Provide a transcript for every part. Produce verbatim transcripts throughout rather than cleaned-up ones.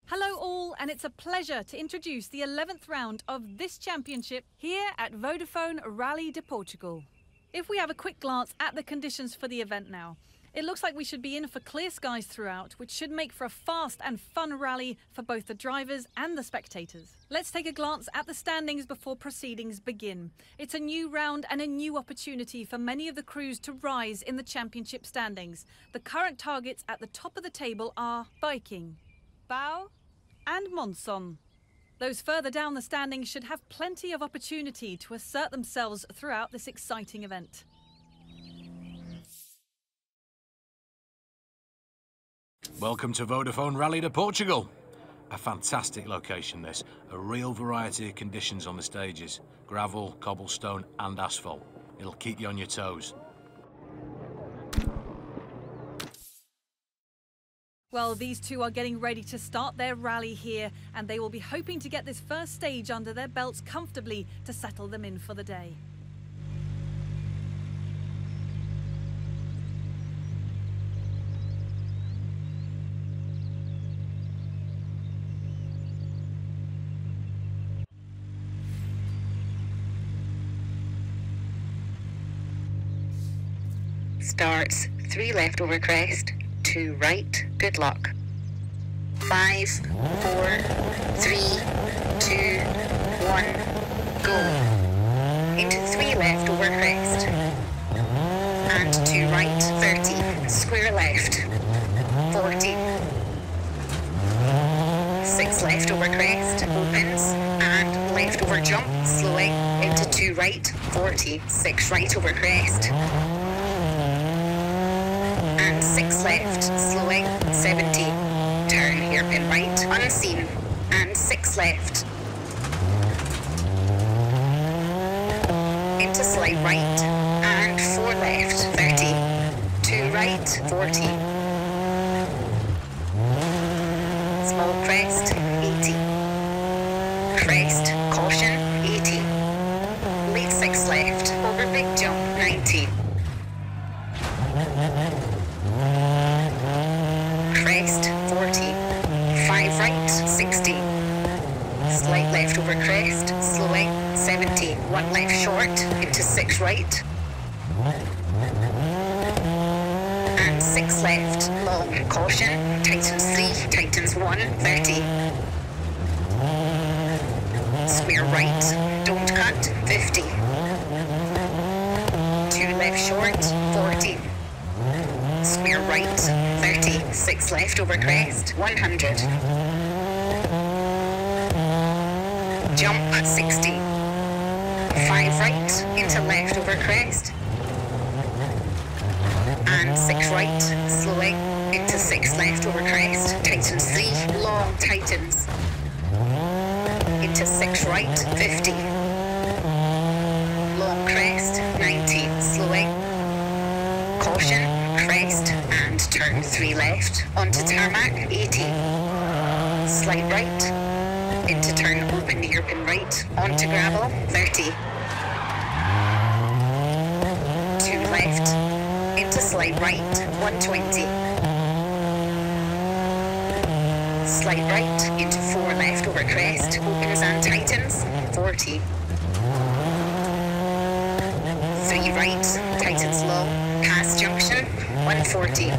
Hello all, and it's a pleasure to introduce the eleventh round of this championship here at Vodafone Rally de Portugal. If we have a quick glance at the conditions for the event now, it looks like we should be in for clear skies throughout, which should make for a fast and fun rally for both the drivers and the spectators. Let's take a glance at the standings before proceedings begin. It's a new round and a new opportunity for many of the crews to rise in the championship standings. The current targets at the top of the table are Viking, Bao and Monson. Those further down the standings should have plenty of opportunity to assert themselves throughout this exciting event. Welcome to Vodafone Rally de Portugal. A fantastic location this, a real variety of conditions on the stages. Gravel, cobblestone and asphalt. It'll keep you on your toes. Well, these two are getting ready to start their rally here, and they will be hoping to get this first stage under their belts comfortably to settle them in for the day. Starts three left over crest, two right, good luck. Five, four, three, two, one, go. Into three left over crest. And two right, thirty, square left, forty. Six left over crest, opens, and left over jump, slowing, into two right, forty, six right over crest. And six left, slowing, seventy, turn hairpin right, unseen, and six left. Into slide right, and four left, thirty, two right, forty. Small crest, eighty. Crest, caution, eighty. Late six left, over big jump, ninety. Crest, forty. five right, sixty. Slight left over crest, slowing, seventy. one left short, into six right. And six left, long, caution, tightens three, tightens one, thirty. Square right, don't cut, fifty. two left short, forty. Square right, thirty, six left over crest, one hundred. Jump, sixty. five right, into left over crest. And six right, slowing, into six left over crest, tightens three, long, tightens. Into six right, fifty. Long crest, ninety, slowing. Caution, crest, and turn three left, onto tarmac, eighty. Slide right, into turn open hairpin right, onto gravel, thirty. Two left, into slide right, one twenty. Slide right, into four left over crest, opens and tightens, forty. Three right, tightens low, pass junction, one forty.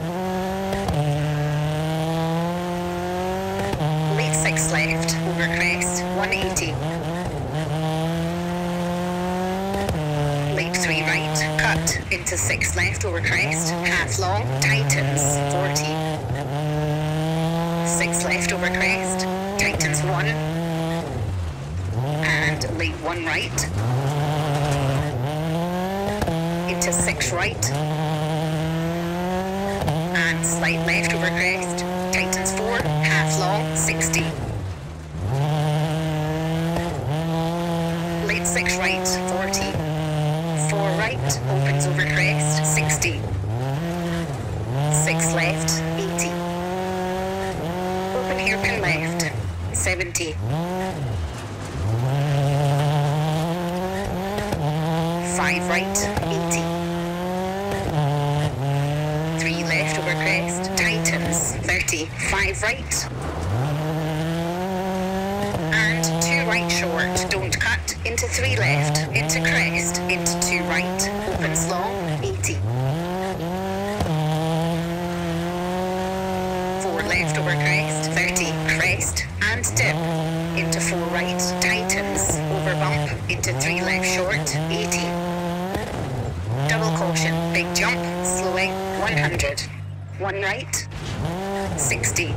Late six left, over crest, one eighty. Late three right, cut, into six left over crest, half long, tightens, forty. Six left over crest, tightens one. And late one right. Into six right. And slight left over crest, tightens four, half long, sixty. Late six right, forty. four right, opens over crest, sixty. six left, eighty. Open hairpin left, seventy. five right, eighty. three left over crest, tightens, thirty. five right. right short, don't cut, into three left, into crest, into two right, opens long, eighty. Four left over crest, thirty, crest, and dip, into four right, tightens, over bump, into three left short, eighty. Double caution, big jump, slowing, one hundred. One right, sixty.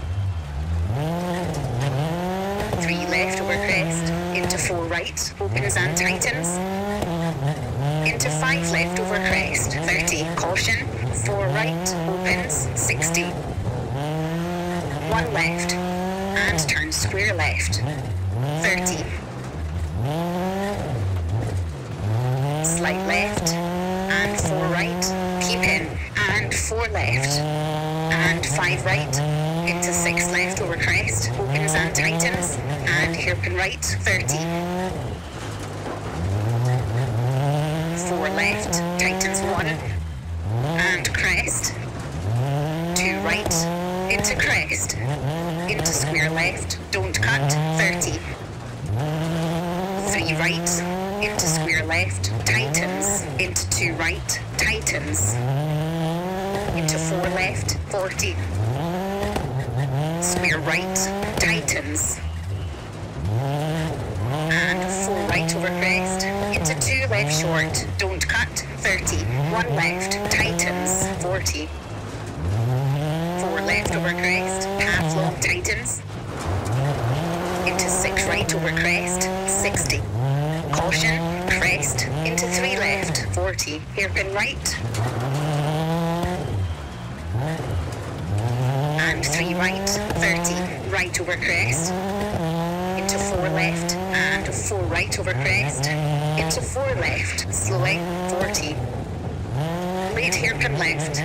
Three left over crest, into four right, opens and tightens. Into five left over crest, thirty, caution, four right, opens, sixty. One left, and turn square left, thirty. Slight left, and four right, keep in, and four left, and five right, into six left over crest, opens and tightens, and hairpin right, thirty. Four left, tightens one, and crest, two right, into crest, into square left, don't cut, thirty. Three right, into square left, tightens, into two right, tightens, into four left, forty. Square right, tightens, and four right over crest, into two left short, don't cut, thirty. One left, tightens, forty. Four left over crest, half long tightens, into six right over crest, sixty. Caution, crest, into three left, forty. Hairpin right, and three right, thirty. Right over crest, into four left, and four right over crest, into four left, slowing, forty. Late hairpin left,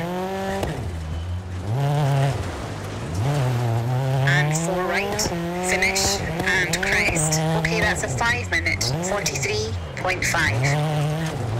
and four right, finish, and crest. Okay, that's a five minute, forty-three point five.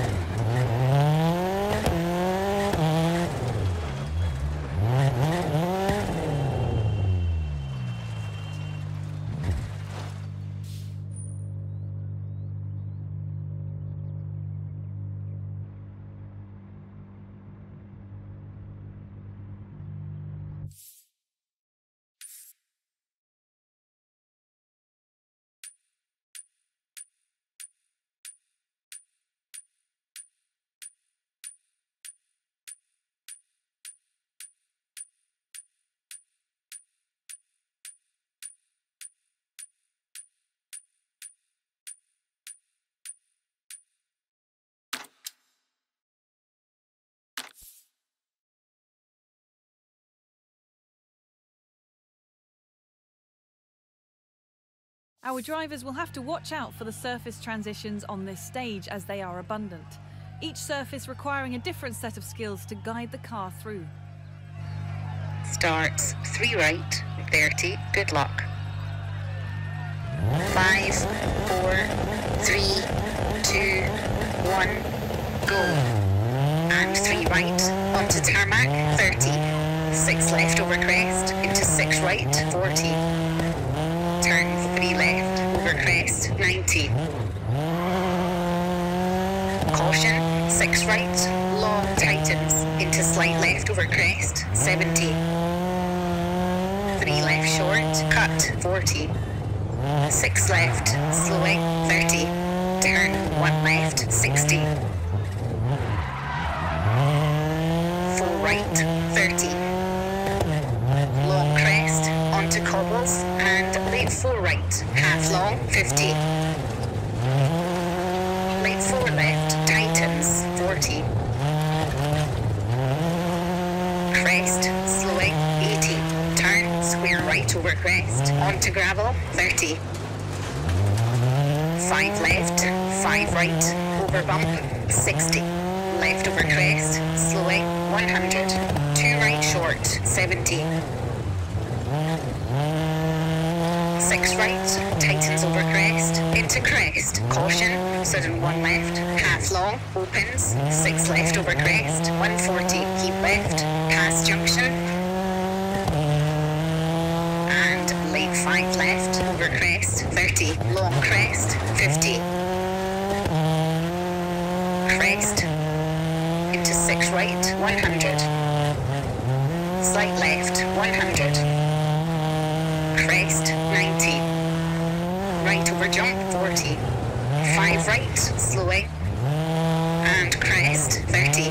Our drivers will have to watch out for the surface transitions on this stage as they are abundant, each surface requiring a different set of skills to guide the car through. Starts three right, thirty, good luck. Five, four, three, two, one, go. And three right, onto tarmac, thirty. Six left over crest, into six right, forty. Turn three left, over crest, ninety. Caution, six right, long tightens, into slight left over crest, seventy. Three left short, cut, forty. Six left, slowing, thirty. Turn one left, sixty. Four right, thirty. Long crest, onto cobbles, and late four right, half long, fifty. Late four left, tightens, forty. Crest, slowing, eighty. Turn, square right over crest, onto gravel, thirty. Five left, five right, over bump, sixty. Left over crest, slowing, one hundred. Two right short, seventy. Six right, tightens over crest, into crest, caution, sudden one left, half long, opens, six left over crest, one forty, keep left, pass junction, and and late five left over crest, thirty, long crest, fifty, crest, into six right, one hundred, slight left, one hundred, crest, ninety, right over jump, forty, five right, slowing, and crest, thirty,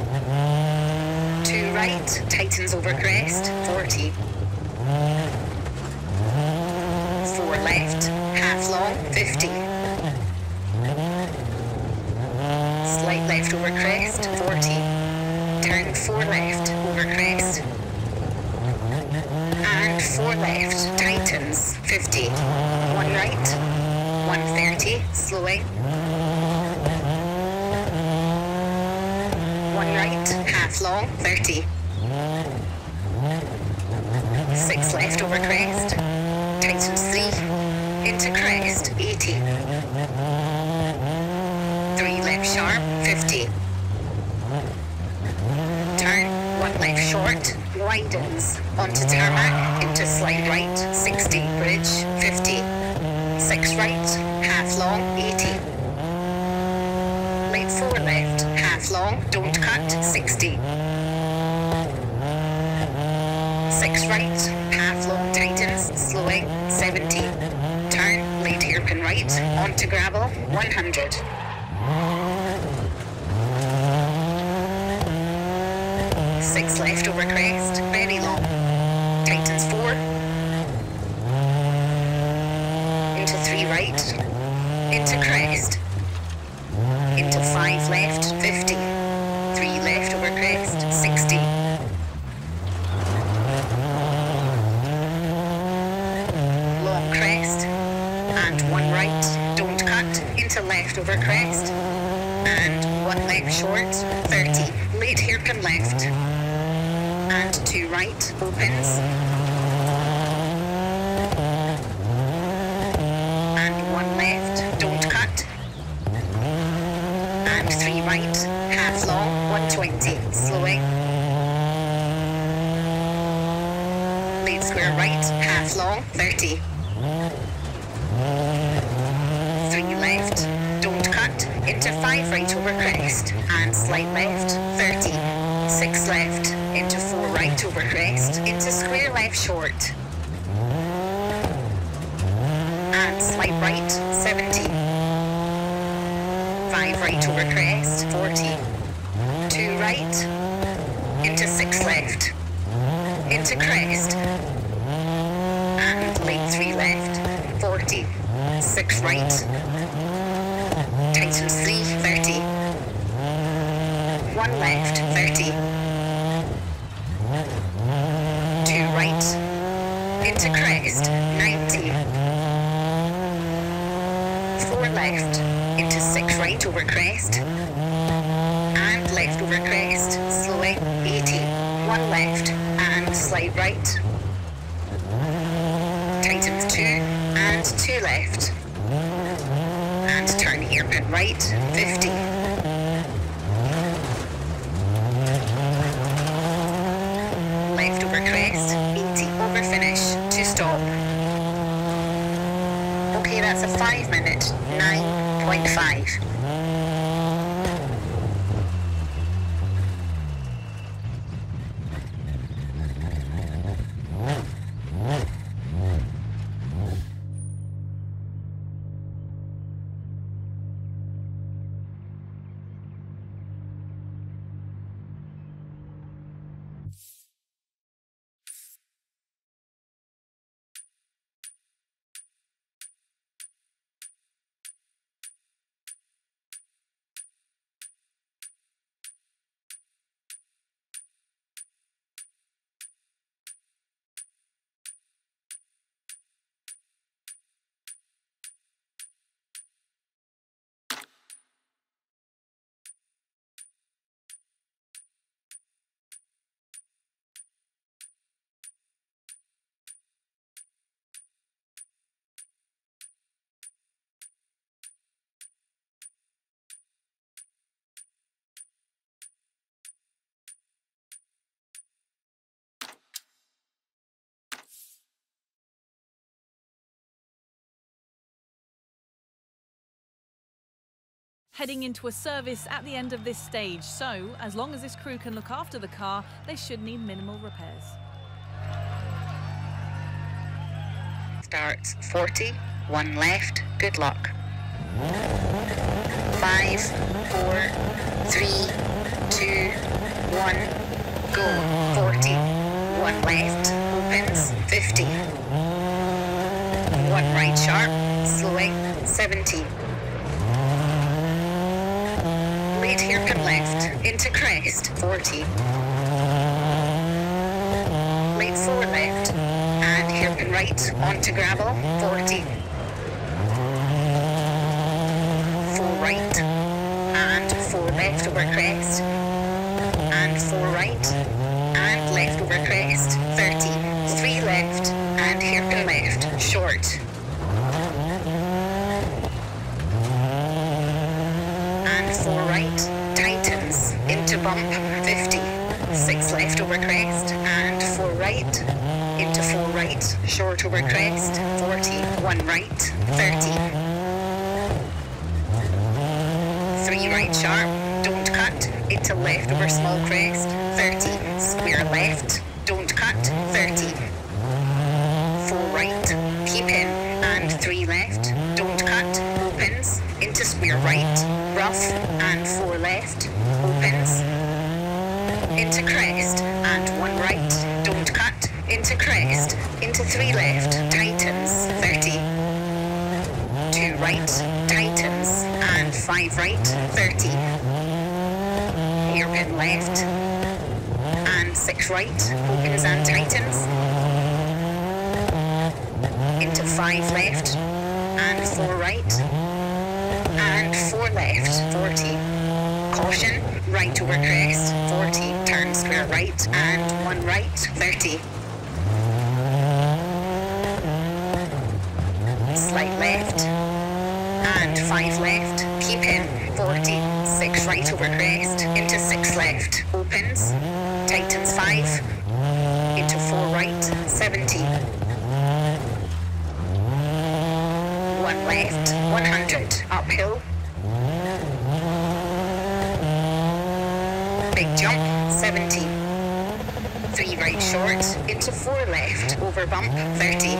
two right, tightens over crest, forty, four left, half long, fifty, slight left over crest, forty, turn four left over crest, and four left, tightens, fifty, one right, one thirty, slowing, one right, half long, thirty, six left over crest, tightens three, into crest, eighty, three left sharp, fifty, turn, one left short, widens, onto tarmac, into slight right, sixty, bridge, fifty, six right, half long, eighty, late four left, half long, don't cut, sixty, six right, half long, tightens, slowing, seventy, turn, late hairpin right, onto gravel, one hundred, six left over crest, very long, tightens four, into three right, into crest, into five left, fifty, three left over crest, sixty, long crest, and one right, don't cut, into left over crest, and one left short, thirty, late hairpin left, and two right, opens, and one left, don't cut, and three right, half long, one twenty, slowing, late square right, half long, thirty, three left, don't cut, into five right over crest, and slight left, thirty, six left, into four right over crest, into square left short, and slight right, seventy, five right over crest, forty, two right, into six left, into crest, and late three left, forty, six right, tightens three, thirty, one left, thirty, two right, into crest, ninety, four left, into six right over crest, and left over crest, slowing, eighty, one left, and slight right, tightens two, and two left, and turn hairpin right, fifty, left over crest, eighty, over finish, to stop. Okay, that's a five minute, nine point five. heading into a service at the end of this stage, so as long as this crew can look after the car, they should need minimal repairs. Starts forty, one left, good luck. Five, four, three, two, one, go. forty, one left, opens, fifty. One right sharp, slowing, seventy. Late hairpin left, into crest, forty. Late four left, and hairpin right, onto gravel, forty. Four right, and four left over crest, and four right, and left over crest, thirty. Three left, and hairpin left, short. Four right, tightens, into bump, fifty. Six left over crest, and four right, into four right, short over crest, forty. One right, thirty. Three right sharp, don't cut, into left over small crest, thirty. Square left, don't cut, thirty. Four right, keep in, and three left, don't cut, opens, into square right, rough, and four left, opens, into crest, and one right, don't cut, into crest, into three left, tightens, thirty. Two right, tightens, and five right, thirty. Hairpin left, and six right, opens and tightens, into five left, and four right, and four left, forty. Caution, right over crest, forty. Turn square right, and one right, thirty. Slight left, and five left, keep in, forty. Six right over crest, into six left, opens, tightens five, into four right, seventy. One left, one hundred, uphill. Big jump, seventy. Three right short, into four left, over bump, thirty.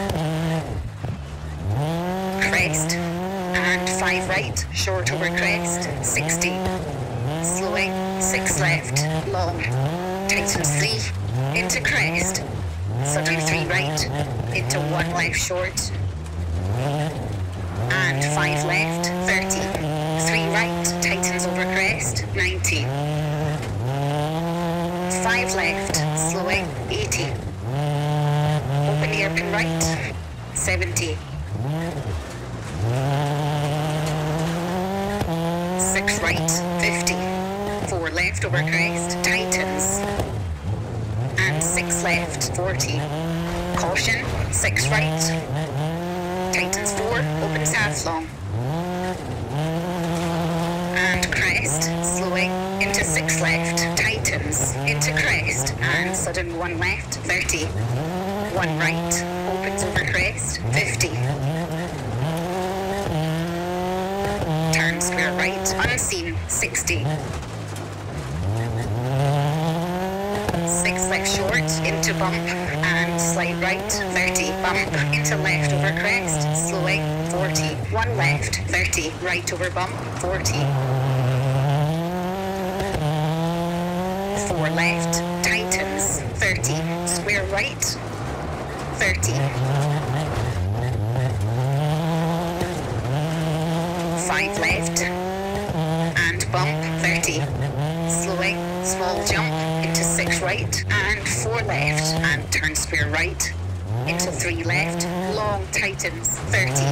Crest, and five right, short over crest, sixty. Slowing, six left, long. Tightens three, into crest. Sudden three right, into one left short. And five left, thirty. Three right, tightens over crest, ninety. Five left, slowing, eighty. Open hairpin right, seventy. Six right, fifty. Four left over crest, tightens. And six left, forty. Caution, six right. Tightens four, opens half long. And crest, slowing, into six left, tightens, into crest, and sudden one left, thirty. One right, opens over crest, fifty. Turn square right, unseen, sixty. Six left short, into bump, and slight right, thirty. Bump, into left over crest, slowing, forty. One left, thirty. Right over bump, forty. Four left, tightens, thirty. Square right, thirty. Five left, and bump, thirty. Slowing, small jump, into six right, and four left, and turn square right, into three left, long tightens, thirty.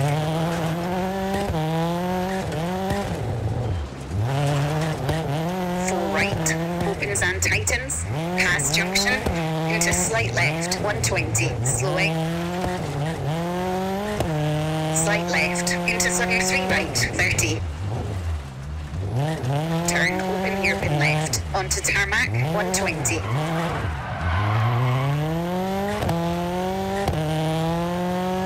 Four right, opens and tightens, pass junction, into slight left, one twenty, slowing. Slight left, into sudden three right, thirty. Turn open hairpin left, onto tarmac, one twenty. Turn full right, onto gravel, and crest, fifty. Slight left, into sudden three right, thirty. Turn open hairpin left, onto tarmac, one twenty. Turn full right, onto gravel, and crest, fifty. Slight left, into sudden three right, thirty. Turn full right, onto gravel, and crest, fifty.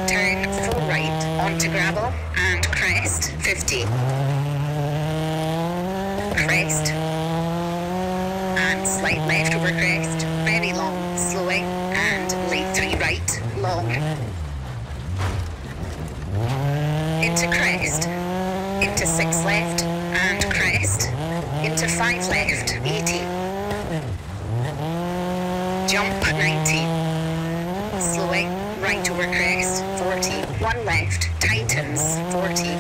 crest, and slight left over crest, very long, slowing, and late three right, long. Into crest, into six left, and crest, into five left, eighty. Jump, ninety. Slowing, right over crest, forty. One left, tightens, forty.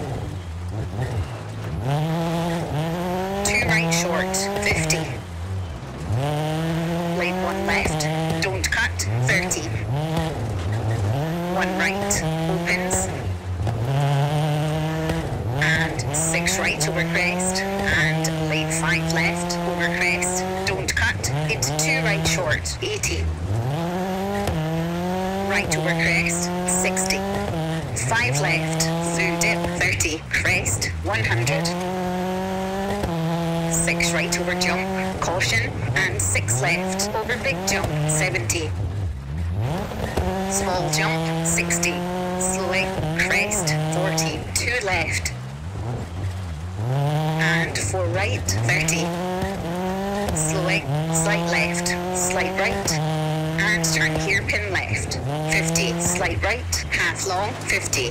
Two right short, fifty. Late one left, don't cut, thirty. One right, opens. And six right over crest, and late five left over crest, don't cut, into two right short, eighty. Right over crest, sixty. Five left, through dip, thirty. Crest, one hundred. Six right over jump, caution, and six left over big jump, seventy. Small jump, sixty. Slowing, crest, forty. Two left. And four right, thirty. Slowing, slight left, slight right, and turn hairpin left, fifty. Slight right, half long, fifty.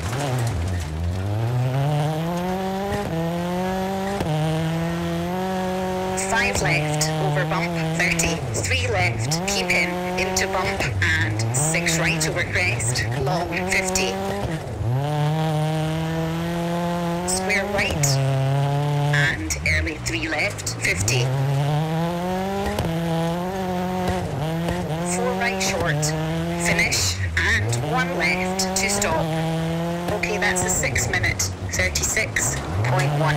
Five left, over bump, thirty. Three left, keep in, into bump, and six right over crest, long, fifty. Square right, and early three left, fifty. Four right short, finish, and one left to stop. Okay, that's a six minute, thirty-six point one.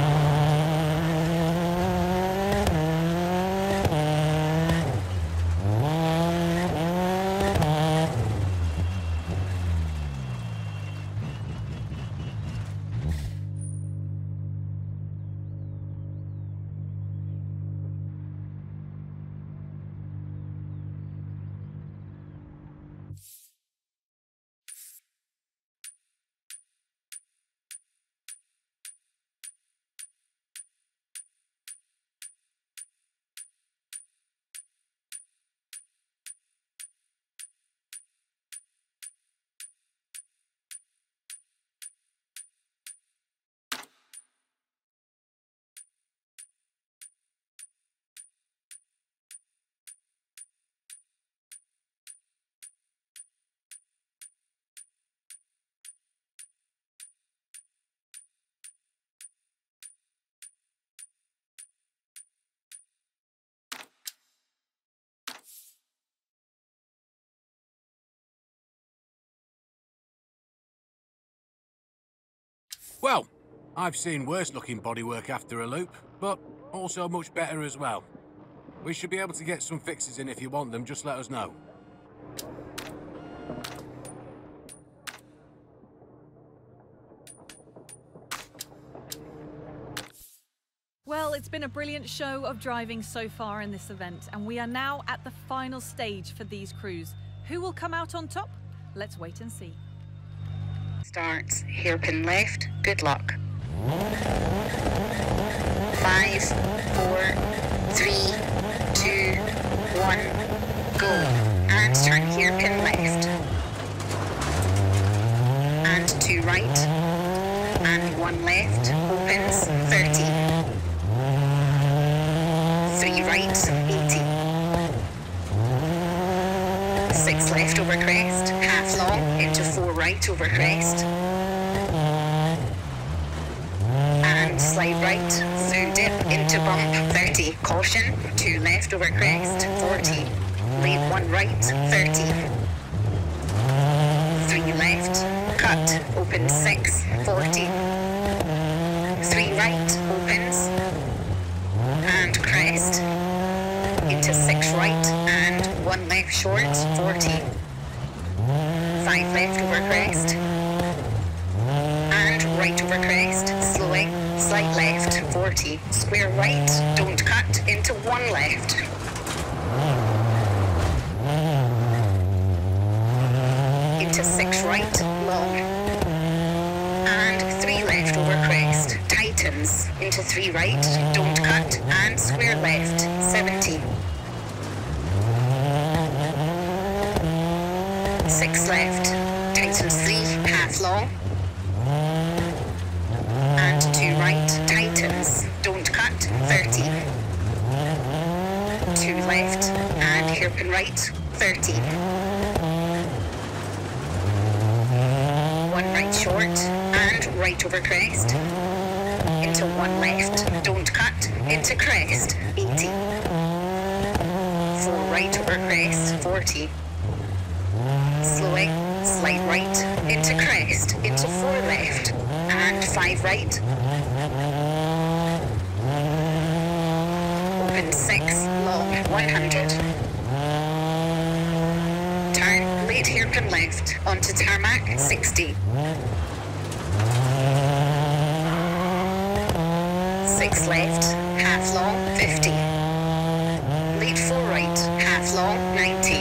Well, I've seen worse looking bodywork after a loop, but also much better as well. We should be able to get some fixes in if you want them, just let us know. Well, it's been a brilliant show of driving so far in this event, and we are now at the final stage for these crews. Who will come out on top? Let's wait and see. Starts, hairpin left, good luck. Five, four, three, two, one, go. And turn hairpin left. And two right. And one left, opens, thirty. Three right, eighty. Six left over crest, half long, into four right over crest. And slide right, through dip, into bump, thirty. Caution, two left over crest, forty. Late one right, thirty. Three left, cut, open six, forty. Three right, opens, and crest, into six right, and one left short, forty. Five left over crest, and right over crest, slowing, slight left, forty. Square right, don't cut, into one left. Into six right, long. and three left over crest, tightens, into three right, don't cut, and square left, seventy. Six left, tightens three, half long, and two right, tightens, don't cut, thirty. Two left, and hairpin right, thirty. One right short, and right over crest, into one left, don't cut, into crest, eighty. Four right over crest, forty. Slowing, slide right, into crest, into four left, and five right. Open six, long, one hundred. Turn, late hairpin left, onto tarmac, sixty. Six left, half long, fifty. Lead four right, half long, ninety.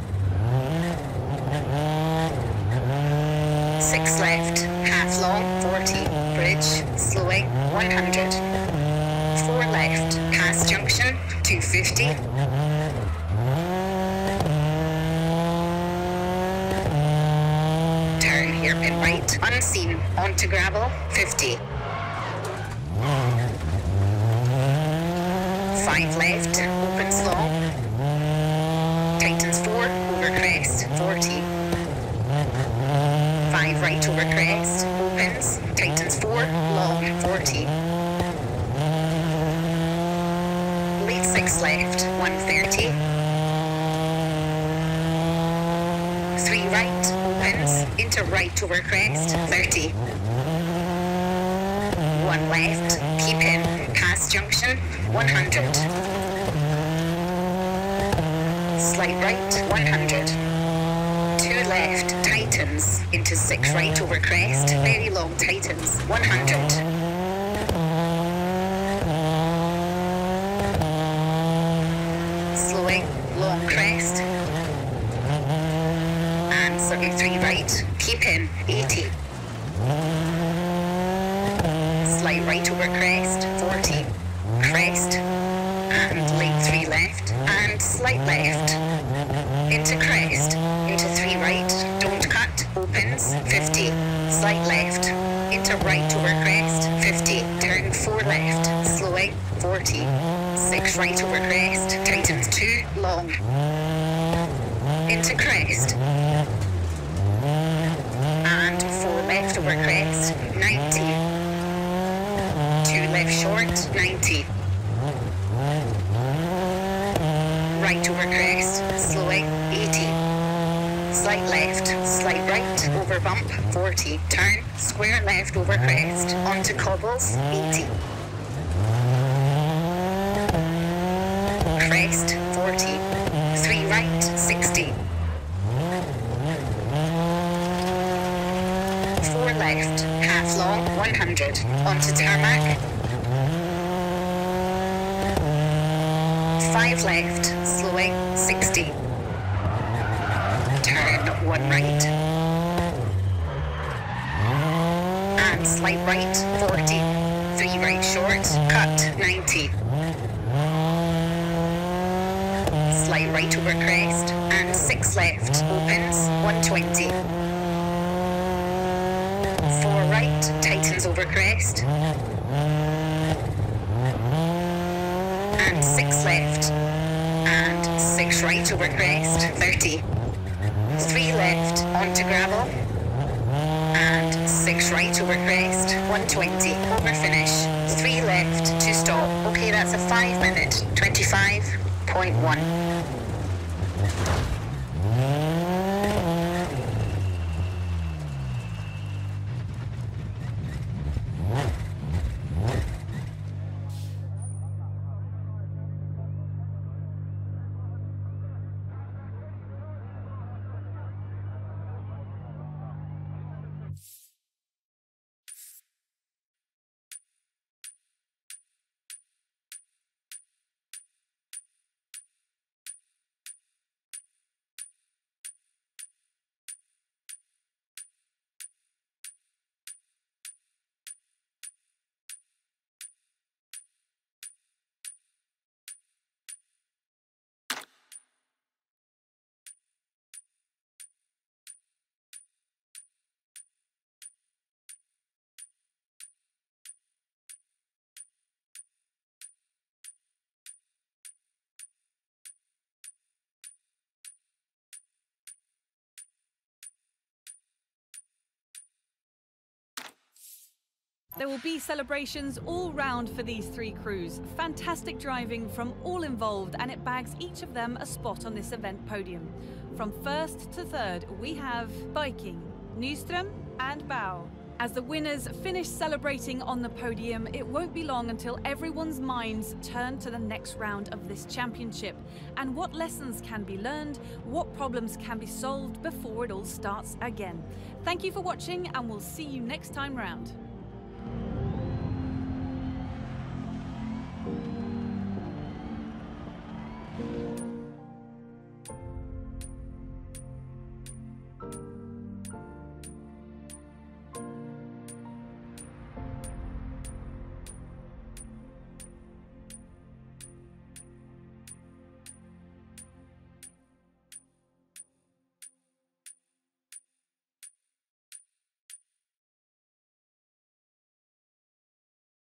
Six left, half long, forty. Bridge, slowing, one hundred. Four left, pass junction, two fifty. Turn hairpin right, unseen, onto gravel, fifty. Five left, opens long. Tightens four, over crest, forty. Five right over crest, opens, tightens four, long, forty. Lead six left, one thirty. Three right, opens, into right over crest, thirty. One left, keep in, pass junction, one hundred. Slide right, one hundred. Two left, tightens, into six right over crest, very long tightens, one hundred. Slowing, long crest, and circle three right, keep in, eighty. Slide right over crest, forty. Crest, and late three left, and slight left. Into crest, into three right, don't cut, opens, fifty. Slight left, into right over crest, fifty. Turn four left, slowing, forty. Six right over crest, tightens two, long. Into crest. And four left over crest, ninety. Two left short, ninety. Right over crest, slowing, eighty. Slight left, slight right, over bump, forty. Turn, square left over crest, onto cobbles, eighty. Crest, forty. Three right, sixty. Four left, half long, one hundred. Onto tarmac. Five left, slowing, sixty. Turn one right. And slight right, forty. Three right short, cut, ninety. Slight right over crest, and six left, opens, one twenty. Four right, tightens over crest. And six left, and six right over crest, thirty. Three left, onto gravel, and six right over crest, one twenty, over finish. Three left to stop. Okay, that's a five minute, twenty-five point one. There will be celebrations all round for these three crews. Fantastic driving from all involved, and it bags each of them a spot on this event podium. From first to third, we have Viking, Nyström and Bau. As the winners finish celebrating on the podium, it won't be long until everyone's minds turn to the next round of this championship and what lessons can be learned, what problems can be solved before it all starts again. Thank you for watching, and we'll see you next time round.